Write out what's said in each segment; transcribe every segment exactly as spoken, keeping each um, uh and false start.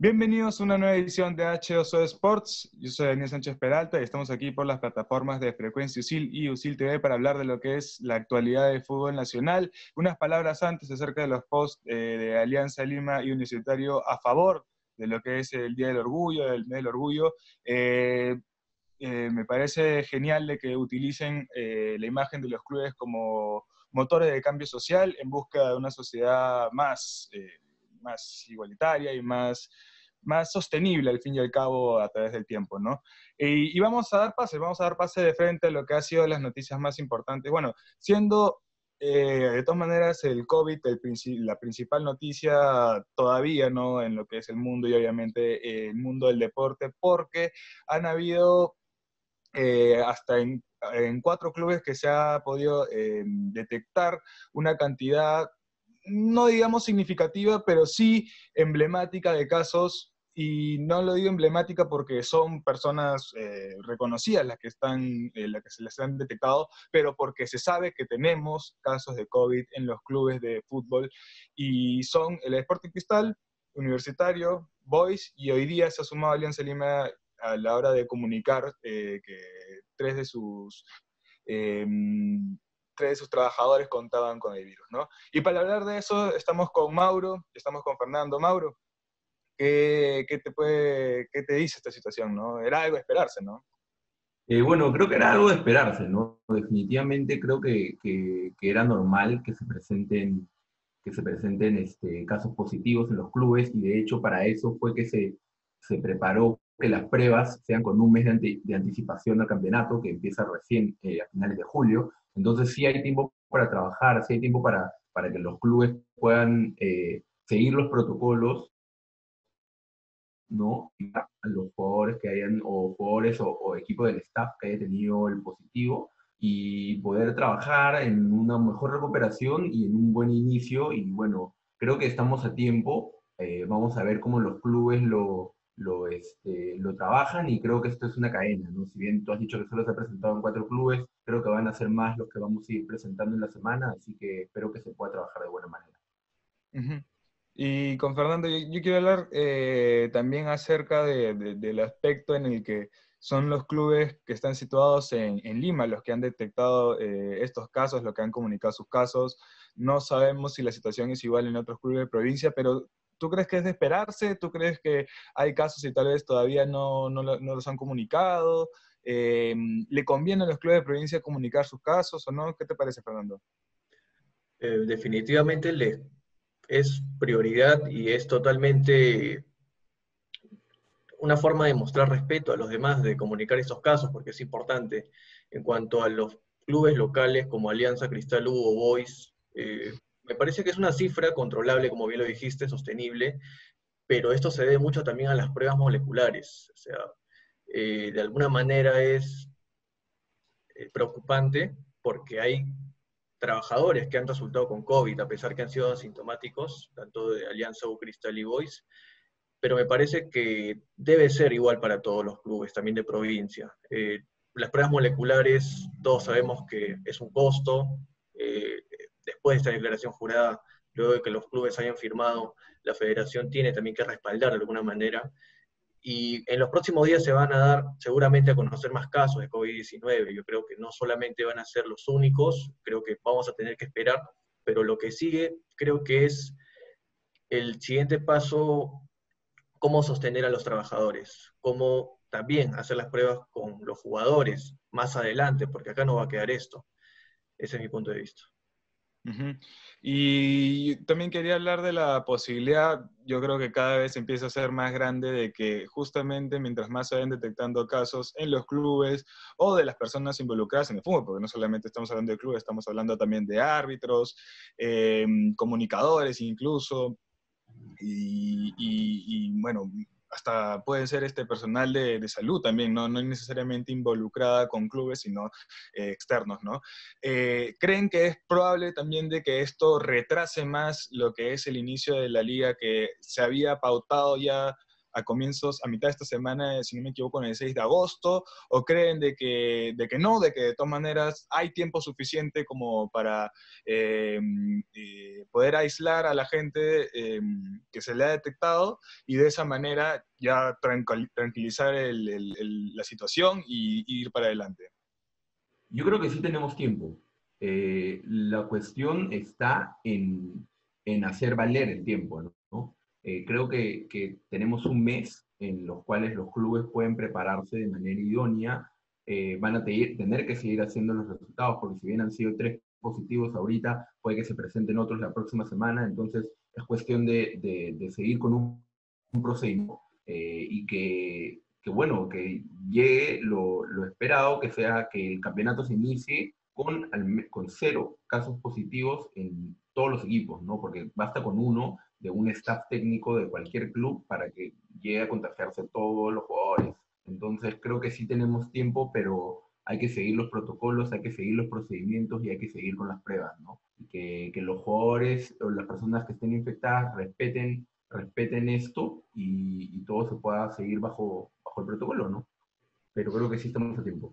Bienvenidos a una nueva edición de H dos O Sports. Yo soy Daniel Sánchez Peralta y estamos aquí por las plataformas de Frecuencia USIL y USIL T V para hablar de lo que es la actualidad del fútbol nacional. Unas palabras antes acerca de los posts eh, de Alianza Lima y Universitario a favor de lo que es el Día del Orgullo, del Mes del Orgullo. Eh, eh, me parece genial de que utilicen eh, la imagen de los clubes como motores de cambio social en busca de una sociedad más, eh, más igualitaria y más, más sostenible al fin y al cabo a través del tiempo, ¿no? Y, y vamos a dar pase, vamos a dar pase de frente a lo que ha sido las noticias más importantes. Bueno, siendo eh, de todas maneras el COVID el princi la principal noticia todavía, ¿no? En lo que es el mundo y obviamente eh, el mundo del deporte, porque han habido eh, hasta en, en cuatro clubes que se ha podido eh, detectar una cantidad, no digamos significativa, pero sí emblemática de casos, y no lo digo emblemática porque son personas eh, reconocidas las que, están, eh, las que se les han detectado, pero porque se sabe que tenemos casos de COVID en los clubes de fútbol, y son el Sporting Cristal, Universitario, Boys, y hoy día se ha sumado Alianza Lima a la hora de comunicar eh, que tres de sus eh, tres de sus trabajadores contaban con el virus, ¿no? Y para hablar de eso estamos con Mauro, estamos con Fernando. Mauro, ¿qué, qué te puede, qué te dice esta situación, no? Era algo de esperarse, ¿no? Eh, bueno, creo que era algo de esperarse, ¿no? Definitivamente creo que, que, que era normal que se presenten, que se presenten este, casos positivos en los clubes, y de hecho para eso fue que se, se preparó que las pruebas sean con un mes de, anti- de anticipación al campeonato, que empieza recién eh, a finales de julio. Entonces sí hay tiempo para trabajar, sí hay tiempo para, para que los clubes puedan eh, seguir los protocolos, ¿no? A los jugadores que hayan, o jugadores o, o equipo del staff que haya tenido el positivo, y poder trabajar en una mejor recuperación y en un buen inicio. Y bueno, creo que estamos a tiempo. Eh, vamos a ver cómo los clubes lo, lo, este, lo trabajan, y creo que esto es una cadena, ¿no? Si bien tú has dicho que solo se ha presentado en cuatro clubes, creo que van a ser más los que vamos a ir presentando en la semana, así que espero que se pueda trabajar de buena manera. Uh-huh. Y con Fernando, yo, yo quiero hablar eh, también acerca de, de, del aspecto en el que son los clubes que están situados en, en Lima los que han detectado eh, estos casos, los que han comunicado sus casos. No sabemos si la situación es igual en otros clubes de provincia, pero ¿tú crees que es de esperarse? ¿Tú crees que hay casos y tal vez todavía no, no, no los han comunicado? Eh, ¿Le conviene a los clubes de provincia comunicar sus casos o no? ¿Qué te parece, Fernando? Eh, definitivamente le, es prioridad y es totalmente una forma de mostrar respeto a los demás, de comunicar estos casos, porque es importante. En cuanto a los clubes locales como Alianza, Cristal, Hugo, Boys, eh, me parece que es una cifra controlable, como bien lo dijiste, sostenible, pero esto se debe mucho también a las pruebas moleculares. O sea, eh, de alguna manera es eh, preocupante porque hay trabajadores que han resultado con COVID, a pesar que han sido asintomáticos, tanto de Alianza U, Cristal y Boys, pero me parece que debe ser igual para todos los clubes, también de provincia. Eh, las pruebas moleculares, todos sabemos que es un costo. Eh, después de esta declaración jurada, luego de que los clubes hayan firmado, la federación tiene también que respaldar de alguna manera. Y en los próximos días se van a dar seguramente a conocer más casos de COVID diecinueve. Yo creo que no solamente van a ser los únicos, creo que vamos a tener que esperar, pero lo que sigue creo que es el siguiente paso, cómo sostener a los trabajadores, cómo también hacer las pruebas con los jugadores más adelante, porque acá no va a quedar esto. Ese es mi punto de vista. Uh-huh. Y también quería hablar de la posibilidad, yo creo que cada vez empieza a ser más grande, de que justamente mientras más se vayan detectando casos en los clubes o de las personas involucradas en el fútbol, porque no solamente estamos hablando de clubes, estamos hablando también de árbitros, eh, comunicadores incluso, y, y, y bueno, hasta puede ser este personal de, de salud también, ¿no? No necesariamente involucrada con clubes, sino eh, externos, ¿no? Eh, ¿Creen que es probable también de que esto retrase más lo que es el inicio de la liga, que se había pautado ya a comienzos, a mitad de esta semana, si no me equivoco, en el seis de agosto? ¿O creen de que, de que no, de que de todas maneras hay tiempo suficiente como para eh, eh, poder aislar a la gente eh, que se le ha detectado y de esa manera ya tranquil- tranquilizar el- el- el- la situación y, y ir para adelante? Yo creo que sí tenemos tiempo. Eh, la cuestión está en, en hacer valer el tiempo, ¿no? Eh, creo que, que tenemos un mes en los cuales los clubes pueden prepararse de manera idónea. Eh, van a te- tener que seguir haciendo los resultados, porque si bien han sido tres positivos ahorita, puede que se presenten otros la próxima semana. Entonces es cuestión de, de, de seguir con un, un procedimiento eh, y que, que, bueno, que llegue lo, lo esperado, que sea que el campeonato se inicie con, al- con cero casos positivos en todos los equipos, ¿no? Porque basta con uno de un staff técnico de cualquier club para que llegue a contagiarse todos los jugadores. Entonces creo que sí tenemos tiempo, pero hay que seguir los protocolos, hay que seguir los procedimientos y hay que seguir con las pruebas, ¿no? Y que, que los jugadores o las personas que estén infectadas respeten, respeten esto y, y todo se pueda seguir bajo, bajo el protocolo, ¿no? Pero creo que sí estamos a tiempo.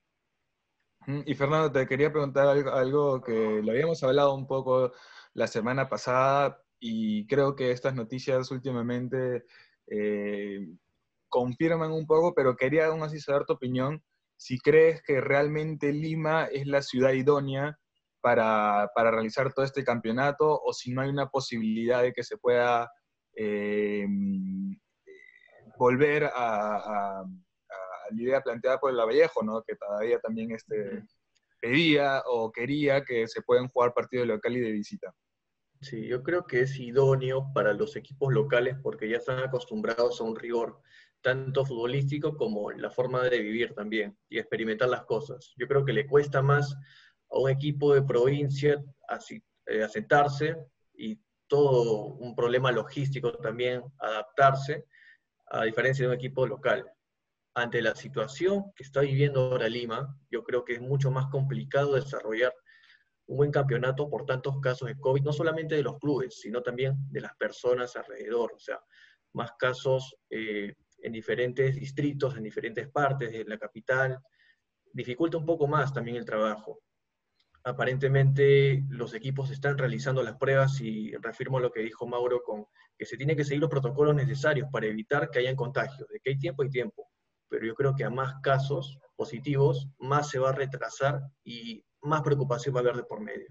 Mm, Y Fernando, te quería preguntar algo, algo que lo habíamos hablado un poco la semana pasada y creo que estas noticias últimamente eh, confirman un poco, pero quería aún así saber tu opinión, si crees que realmente Lima es la ciudad idónea para, para realizar todo este campeonato o si no hay una posibilidad de que se pueda eh, volver a, a- a la idea planteada por el Lavallejo, ¿no? Que todavía también este, pedía o quería que se puedan jugar partidos de local y de visita. Sí, yo creo que es idóneo para los equipos locales porque ya están acostumbrados a un rigor tanto futbolístico como la forma de vivir también y experimentar las cosas. Yo creo que le cuesta más a un equipo de provincia así, eh, asentarse y todo un problema logístico también adaptarse, a diferencia de un equipo local. Ante la situación que está viviendo ahora Lima, yo creo que es mucho más complicado desarrollar un buen campeonato por tantos casos de COVID, no solamente de los clubes, sino también de las personas alrededor, o sea, más casos eh, en diferentes distritos, en diferentes partes de la capital, dificulta un poco más también el trabajo. Aparentemente los equipos están realizando las pruebas y reafirmo lo que dijo Mauro con que se tienen que seguir los protocolos necesarios para evitar que hayan contagios, de que hay tiempo y tiempo, pero yo creo que a más casos positivos, más se va a retrasar y más preocupación va a haber de por medio.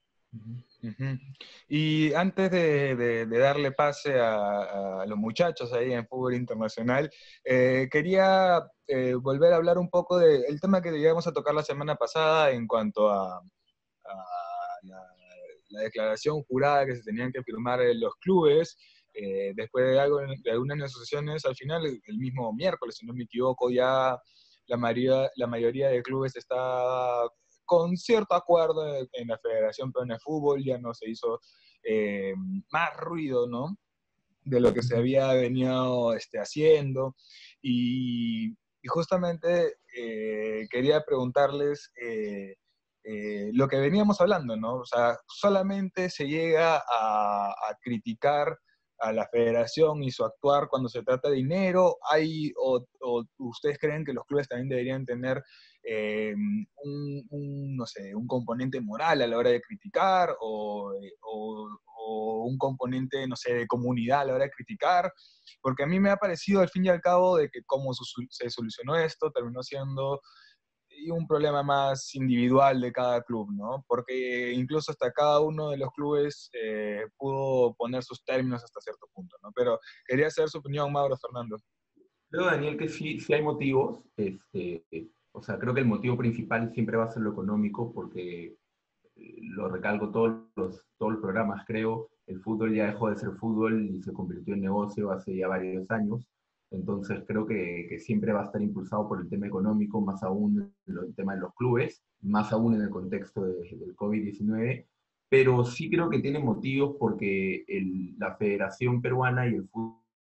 Ujú. Y antes de, de- de darle pase a, a los muchachos ahí en fútbol internacional, eh, quería eh, volver a hablar un poco del tema que llegamos a tocar la semana pasada en cuanto a, a la, la declaración jurada que se tenían que firmar en los clubes. Eh, después de, algo, de algunas negociaciones, al final, el, el mismo miércoles, si no me equivoco, ya la mayoría, la mayoría de clubes está con cierto acuerdo en, en la Federación Peruana de Fútbol, ya no se hizo eh, más ruido, ¿no? De lo que se había venido este, haciendo. Y, y justamente eh, quería preguntarles eh, eh, lo que veníamos hablando, ¿no? O sea, solamente se llega a, a criticar a la federación y su actuar cuando se trata de dinero, hay, o, o ustedes creen que los clubes también deberían tener eh, un, un, no sé, un componente moral a la hora de criticar o, o, o un componente, no sé, de comunidad a la hora de criticar, porque a mí me ha parecido al fin y al cabo de que cómo se solucionó esto terminó siendo un problema más individual de cada club, ¿no? Porque incluso hasta cada uno de los clubes eh, pudo poner sus términos hasta cierto punto, ¿no? Pero quería saber su opinión, Mauro, Fernando. Creo, Daniel, que sí, sí hay motivos. Este, o sea, creo que el motivo principal siempre va a ser lo económico, porque eh, lo recalco todos los, todos los programas, creo, el fútbol ya dejó de ser fútbol y se convirtió en negocio hace ya varios años. Entonces creo que, que siempre va a estar impulsado por el tema económico, más aún el tema de los clubes, más aún en el contexto de, del COVID diecinueve. Pero sí creo que tiene motivos porque el, la Federación Peruana y el fútbol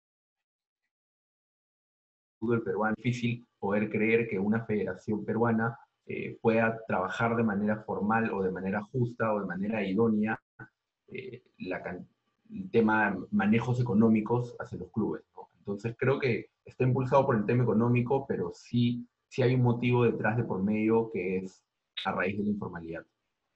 fútbol peruano. Es difícil poder creer que una federación peruana eh, pueda trabajar de manera formal o de manera justa o de manera idónea eh, la, el tema de manejos económicos hacia los clubes, ¿no? Entonces creo que está impulsado por el tema económico, pero sí, sí hay un motivo detrás de por medio que es a raíz de la informalidad.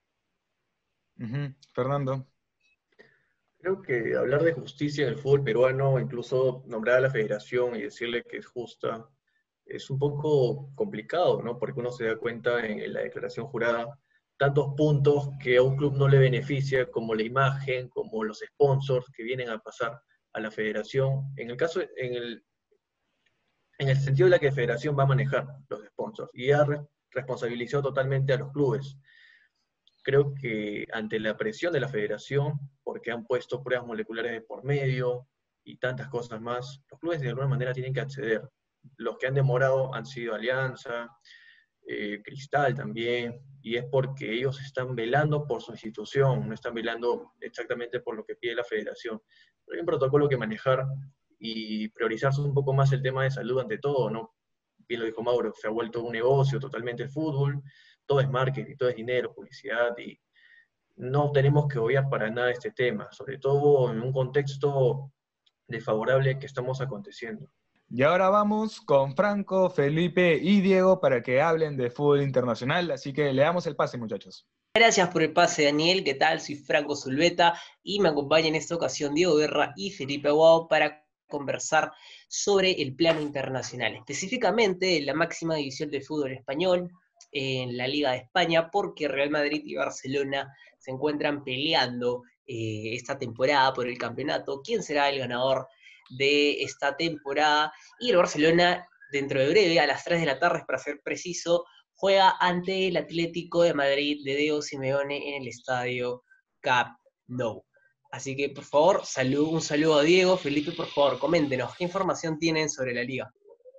Ujú. Fernando. Creo que hablar de justicia en el fútbol peruano, incluso nombrar a la federación y decirle que es justa, es un poco complicado, ¿no? Porque uno se da cuenta en, en la declaración jurada tantos puntos que a un club no le beneficia, como la imagen, como los sponsors que vienen a pasar a la federación. En el caso, en el, en el sentido de la que la federación va a manejar los sponsors y ha re- responsabilizado totalmente a los clubes. Creo que ante la presión de la federación, porque han puesto pruebas moleculares de por medio y tantas cosas más, los clubes de alguna manera tienen que acceder. Los que han demorado han sido Alianza, eh, Cristal también, y es porque ellos están velando por su institución, no están velando exactamente por lo que pide la federación. Pero hay un protocolo que manejar y priorizarse un poco más el tema de salud ante todo, ¿no? Bien lo dijo Mauro, se ha vuelto un negocio totalmente el fútbol, todo es marketing, todo es dinero, publicidad, y no tenemos que obviar para nada este tema, sobre todo en un contexto desfavorable que estamos aconteciendo. Y ahora vamos con Franco, Felipe y Diego para que hablen de fútbol internacional, así que le damos el pase, muchachos. Gracias por el pase, Daniel. ¿Qué tal? Soy Franco Zulbeta y me acompaña en esta ocasión Diego Guerra y Felipe Aguado para conversar sobre el plano internacional, específicamente la máxima división del fútbol español, en la Liga de España, porque Real Madrid y Barcelona se encuentran peleando eh, esta temporada por el campeonato. ¿Quién será el ganador de esta temporada? Y el Barcelona, dentro de breve, a las tres de la tarde, para ser preciso, juega ante el Atlético de Madrid de Diego Simeone en el estadio Camp Nou. Así que, por favor, salud, un saludo a Diego. Felipe, por favor, coméntenos, ¿qué información tienen sobre la liga?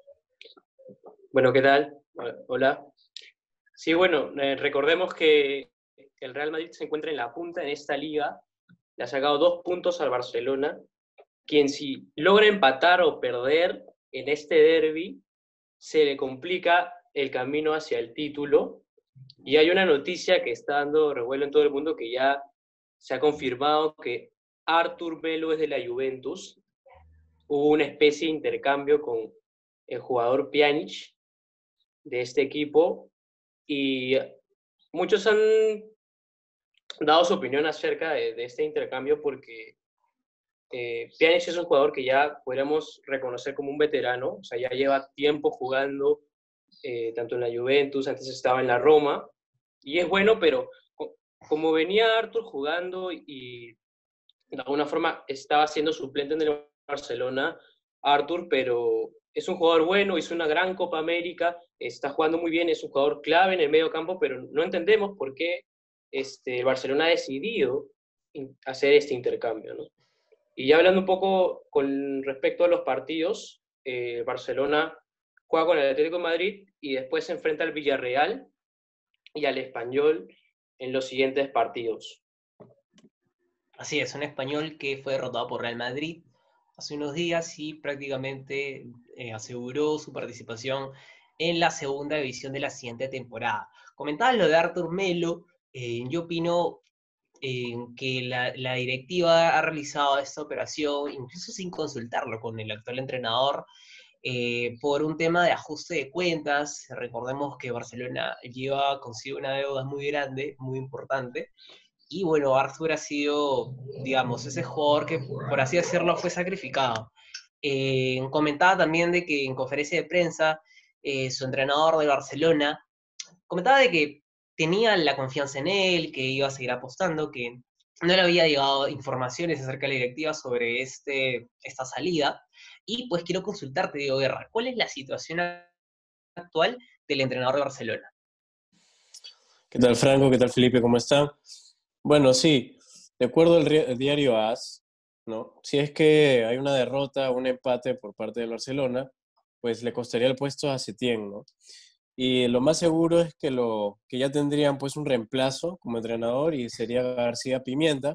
Bueno, ¿qué tal? Hola. Sí, bueno, eh, recordemos que el Real Madrid se encuentra en la punta en esta liga. Le ha sacado dos puntos al Barcelona, quien si logra empatar o perder en este derbi, se le complica el camino hacia el título. Y hay una noticia que está dando revuelo en todo el mundo, que ya se ha confirmado que Artur Melo es de la Juventus. Hubo una especie de intercambio con el jugador Pjanic de este equipo y muchos han dado su opinión acerca de, de este intercambio porque eh, Pjanic es un jugador que ya podríamos reconocer como un veterano, o sea, ya lleva tiempo jugando eh, tanto en la Juventus, antes estaba en la Roma, y es bueno, pero como venía Artur jugando y de alguna forma estaba siendo suplente en el Barcelona, Artur, pero es un jugador bueno, hizo una gran Copa América, está jugando muy bien, es un jugador clave en el medio campo, pero no entendemos por qué este, el Barcelona ha decidido hacer este intercambio, ¿no? Y ya hablando un poco con respecto a los partidos, eh, Barcelona juega con el Atlético de Madrid y después se enfrenta al Villarreal y al Español en los siguientes partidos. Así es, un Español que fue derrotado por Real Madrid hace unos días y prácticamente eh, aseguró su participación en la segunda división de la siguiente temporada. Comentabas lo de Artur Melo, eh, yo opino eh, que la, la directiva ha realizado esta operación incluso sin consultarlo con el actual entrenador, eh, por un tema de ajuste de cuentas. Recordemos que Barcelona lleva consigo una deuda muy grande, muy importante, y bueno, Arthur ha sido, digamos, ese jugador que, por así decirlo, fue sacrificado. Eh, comentaba también de que en conferencia de prensa, eh, su entrenador de Barcelona comentaba de que tenía la confianza en él, que iba a seguir apostando, que no le había llegado informaciones acerca de la directiva sobre este, esta salida. Y pues quiero consultarte, Diego Guerra, ¿cuál es la situación actual del entrenador de Barcelona? ¿Qué tal, Franco? ¿Qué tal, Felipe? ¿Cómo están? Bueno, sí, de acuerdo al ri- diario A S, ¿no? Si es que hay una derrota o un empate por parte del Barcelona, pues le costaría el puesto a Setién, ¿no? Y lo más seguro es que, lo, que ya tendrían pues un reemplazo como entrenador y sería García Pimienta,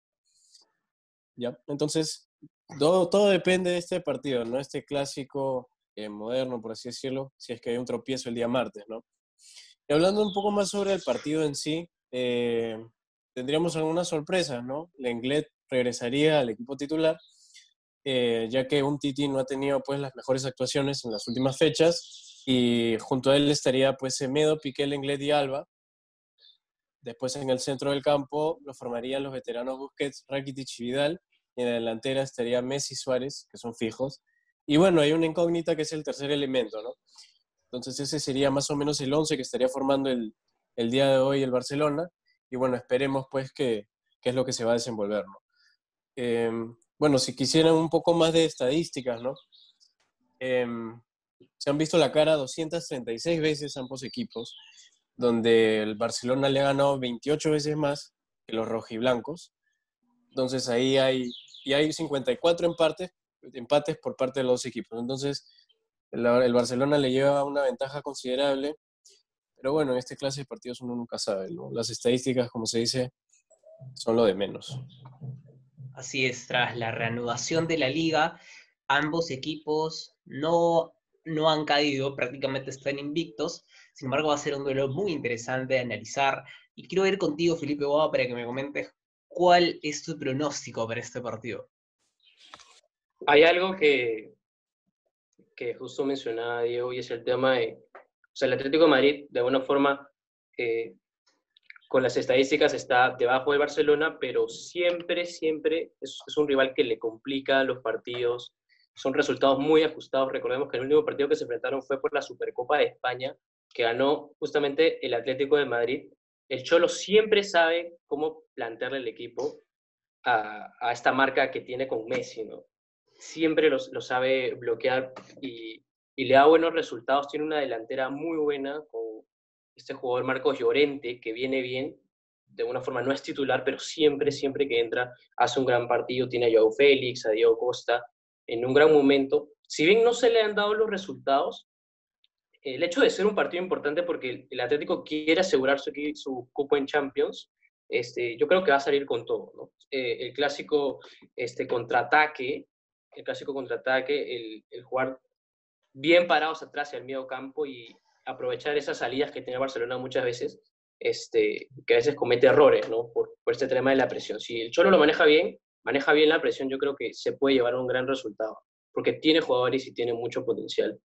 ¿ya? Entonces, todo, todo depende de este partido, ¿no? Este clásico eh, moderno, por así decirlo, si es que hay un tropiezo el día martes, ¿no? Y hablando un poco más sobre el partido en sí, eh, tendríamos algunas sorpresas, ¿no? Lenglet regresaría al equipo titular eh, ya que Umtiti no ha tenido pues las mejores actuaciones en las últimas fechas, y junto a él estaría pues Semedo, Piqué, Lenglet y Alba. Después en el centro del campo lo formarían los veteranos Busquets, Rakitic y Vidal, y en la delantera estaría Messi y Suárez, que son fijos. Y bueno, hay una incógnita que es el tercer elemento, ¿no? Entonces ese sería más o menos el once que estaría formando el, el día de hoy el Barcelona, y bueno, esperemos pues que, que es lo que se va a desenvolver, ¿no? Eh, bueno, si quisieran un poco más de estadísticas, ¿no? Eh, se han visto la cara doscientas treinta y seis veces ambos equipos, donde el Barcelona le ha ganado veintiocho veces más que los rojiblancos. Entonces ahí hay, y hay cincuenta y cuatro empates, empates por parte de los dos equipos. Entonces el, el Barcelona le lleva una ventaja considerable, pero bueno, en este clase de partidos uno nunca sabe, ¿no? Las estadísticas, como se dice, son lo de menos. Así es, tras la reanudación de la liga, ambos equipos no, no han caído, prácticamente están invictos. Sin embargo, va a ser un duelo muy interesante de analizar. Y quiero ir contigo, Felipe Boa, para que me comentes cuál es tu pronóstico para este partido. Hay algo que, que justo mencionaba Diego, y es el tema de, o sea, el Atlético de Madrid, de alguna forma, eh, con las estadísticas está debajo del Barcelona, pero siempre, siempre es, es un rival que le complica los partidos. Son resultados muy ajustados. Recordemos que el último partido que se enfrentaron fue por la Supercopa de España, que ganó justamente el Atlético de Madrid. El Cholo siempre sabe cómo plantearle el equipo a, a esta marca que tiene con Messi, ¿no? Siempre lo, lo sabe bloquear y, y le da buenos resultados. Tiene una delantera muy buena con este jugador Marcos Llorente, que viene bien, de alguna forma no es titular, pero siempre, siempre que entra hace un gran partido. Tiene a Joao Félix, a Diego Costa, en un gran momento. Si bien no se le han dado los resultados, el hecho de ser un partido importante porque el Atlético quiere asegurar su, su cupo en Champions, este, yo creo que va a salir con todo, ¿no? Eh, el clásico este, contraataque, el clásico contraataque, el, el jugar bien parados atrás y al medio campo y aprovechar esas salidas que tiene Barcelona muchas veces, este, que a veces comete errores, ¿no? Por, por este tema de la presión. Si el Cholo lo maneja bien, maneja bien la presión, yo creo que se puede llevar a un gran resultado, porque tiene jugadores y tiene mucho potencial.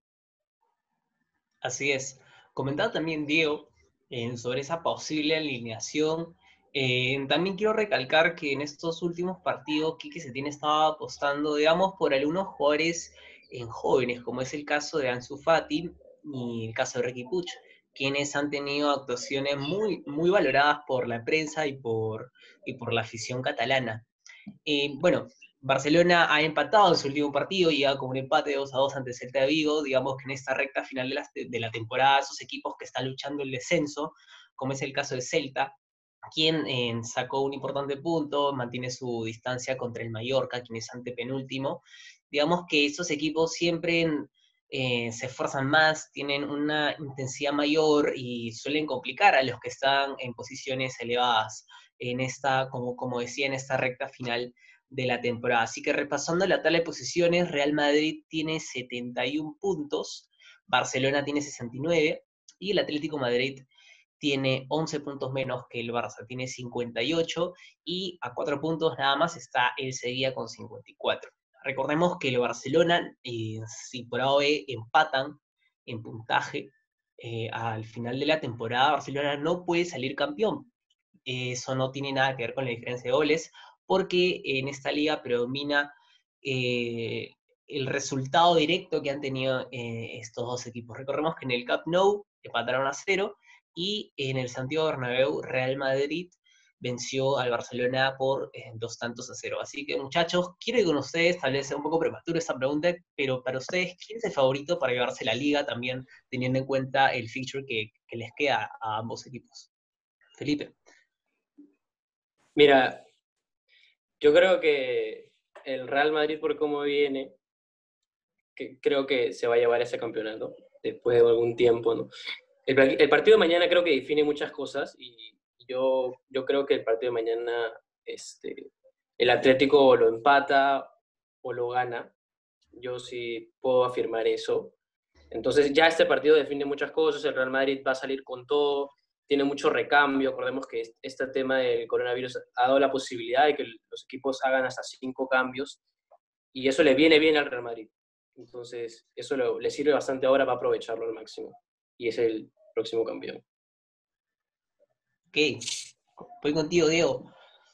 Así es. Comentaba también Diego eh, sobre esa posible alineación. Eh, también quiero recalcar que en estos últimos partidos Quique Setién estaba apostando, digamos, por algunos jugadores en jóvenes, como es el caso de Ansu Fati y el caso de Riqui Puig, quienes han tenido actuaciones muy, muy valoradas por la prensa y por, y por la afición catalana. Eh, bueno, Barcelona ha empatado en su último partido, llega con un empate de dos a dos ante Celta de Vigo. Digamos que en esta recta final de la, de la temporada, esos equipos que están luchando el descenso, como es el caso de Celta, quien eh, sacó un importante punto, mantiene su distancia contra el Mallorca, quien es antepenúltimo. Digamos que esos equipos siempre eh, se esfuerzan más, tienen una intensidad mayor y suelen complicar a los que están en posiciones elevadas en esta, como, como decía, en esta recta final de la temporada. Así que repasando la tabla de posiciones, Real Madrid tiene setenta y uno puntos, Barcelona tiene sesenta y nueve y el Atlético Madrid tiene once puntos menos que el Barça, tiene cincuenta y ocho y a cuatro puntos nada más está el Sevilla con cincuenta y cuatro. Recordemos que el Barcelona, eh, si por A o B empatan en puntaje, eh, al final de la temporada Barcelona no puede salir campeón. Eso no tiene nada que ver con la diferencia de goles, porque en esta liga predomina eh, el resultado directo que han tenido eh, estos dos equipos. Recordemos que en el Camp Nou empataron a cero y en el Santiago Bernabéu Real Madrid venció al Barcelona por eh, dos tantos a cero. Así que muchachos, quiero ir con ustedes, tal vez sea un poco prematuro esta pregunta, pero para ustedes, ¿quién es el favorito para llevarse la liga también teniendo en cuenta el fixture que, que les queda a ambos equipos? Felipe. Mira, yo creo que el Real Madrid, por cómo viene, que creo que se va a llevar ese campeonato después de algún tiempo, ¿no? El, el partido de mañana creo que define muchas cosas y yo, yo creo que el partido de mañana este, el Atlético lo empata o lo gana. Yo sí puedo afirmar eso. Entonces ya este partido define muchas cosas, el Real Madrid va a salir con todo, tiene mucho recambio. Acordemos que este tema del coronavirus ha dado la posibilidad de que los equipos hagan hasta cinco cambios. y eso le viene bien al Real Madrid. Entonces, eso lo, le sirve bastante ahora para aprovecharlo al máximo. Y es el próximo campeón. Ok, voy contigo, Diego.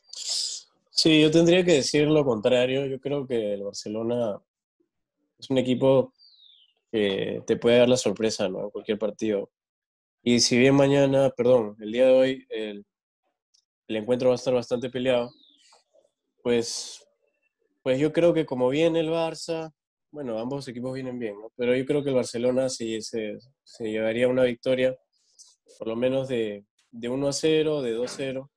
Sí, yo tendría que decir lo contrario. Yo creo que el Barcelona es un equipo que te puede dar la sorpresa, ¿no? En cualquier partido. Y si bien mañana, perdón, el día de hoy el, el encuentro va a estar bastante peleado, pues, pues yo creo que como viene el Barça, bueno, ambos equipos vienen bien, ¿no? Pero yo creo que el Barcelona sí se, se llevaría una victoria, por lo menos de, de uno a cero, de dos a cero.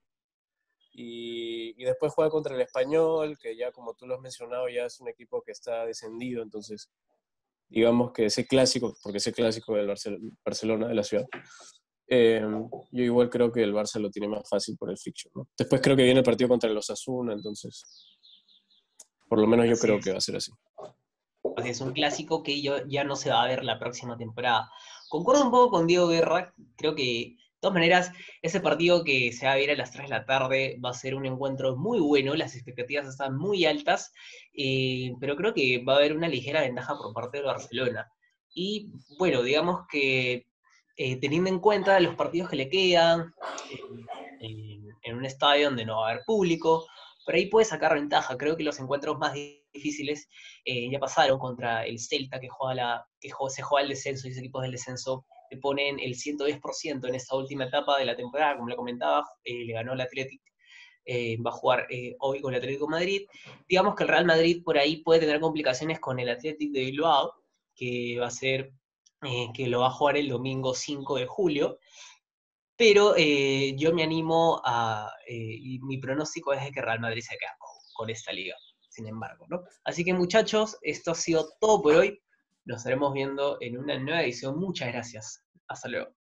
Y, y después juega contra el Español, que ya como tú lo has mencionado, ya es un equipo que está descendido, entonces digamos que ese clásico, porque ese clásico del Barcel- Barcelona, de la ciudad, eh, yo igual creo que el Barça lo tiene más fácil por el fixture, ¿no? Después creo que viene el partido contra el Osasuna, entonces por lo menos yo Así creo es. que va a ser así. Así es, un clásico que yo, ya no se va a ver la próxima temporada. Concuerdo un poco con Diego Guerra, creo que, de todas maneras, ese partido que se va a ver a las tres de la tarde va a ser un encuentro muy bueno, las expectativas están muy altas, eh, pero creo que va a haber una ligera ventaja por parte del Barcelona. Y bueno, digamos que eh, teniendo en cuenta los partidos que le quedan, en, en- en un estadio donde no va a haber público, por ahí puede sacar ventaja. Creo que los encuentros más difíciles eh, ya pasaron contra el Celta, que, juega la, que juega, se juega el descenso, y ese equipos del descenso le ponen el ciento diez por ciento en esta última etapa de la temporada, como le comentaba, eh, le ganó el Athletic, eh, va a jugar eh, hoy con el Atlético de Madrid. Digamos que el Real Madrid por ahí puede tener complicaciones con el Athletic de Bilbao, que va a ser, eh, que lo va a jugar el domingo cinco de julio, pero eh, yo me animo a, eh, y mi pronóstico es de que Real Madrid se queda con, con esta liga, sin embargo, ¿no? Así que muchachos, esto ha sido todo por hoy. Nos estaremos viendo en una nueva edición. Muchas gracias. Hasta luego.